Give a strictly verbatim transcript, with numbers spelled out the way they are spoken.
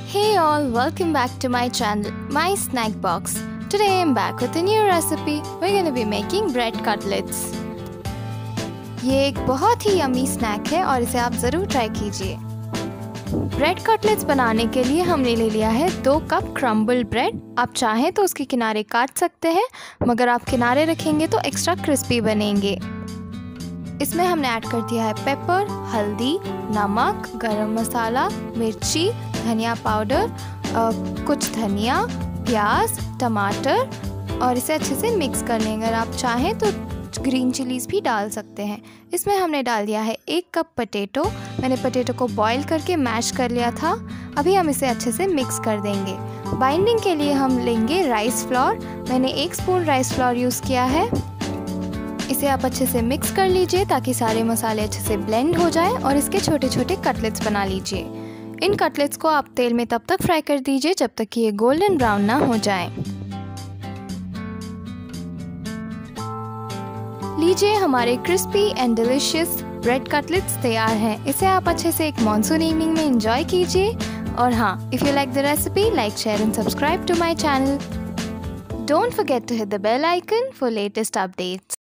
Hey all, welcome back to my channel, My Snack Box. Today I'm back with a new recipe. We're gonna be making bread cutlets. ये एक बहुत ही yummy snack है और इसे आप ज़रूर try कीजिए। ब्रेड कटलेट्स बनाने के लिए हमने ले लिया है दो कप क्रम्बल ब्रेड। आप चाहें तो उसके किनारे काट सकते हैं, मगर आप किनारे रखेंगे तो एक्स्ट्रा क्रिस्पी बनेंगे। इसमें हमने ऐड कर दिया है पेपर, हल्दी, नमक, गरम मसाला, मिर्ची, धनिया पाउडर, कुछ धनिया, प्याज, टमाटर और इसे अच्छे से मिक्स कर लेंगे। अगर आप चाहें तो ग्रीन चिलीज़ भी डाल सकते हैं। इसमें हमने डाल दिया है एक कप पटेटो। मैंने पटेटो को बॉईल करके मैश कर लिया था। अभी हम इसे अच्छे से मिक्स कर देंगे। बाइंडिंग के लिए हम लेंगे राइस फ्लोर। मैंने एक स्पून राइस फ्लोर यूज़ किया है। इसे आप अच्छे से मिक्स कर लीजिए ताकि सारे मसाले अच्छे से ब्लेंड हो जाए और इसके छोटे छोटे कटलेट्स बना लीजिए। इन कटलेट्स को आप तेल में तब तक फ्राई कर दीजिए जब तक कि ये गोल्डन ब्राउन ना हो जाए। लीजिए, हमारे crispy and delicious bread cutlets तैयार हैं। इसे आप अच्छे से एक मॉनसून इवनिंग में एंजॉय कीजिए। और हाँ, if you like the recipe, like, share and subscribe to my channel. Don't forget to hit the bell icon for latest updates.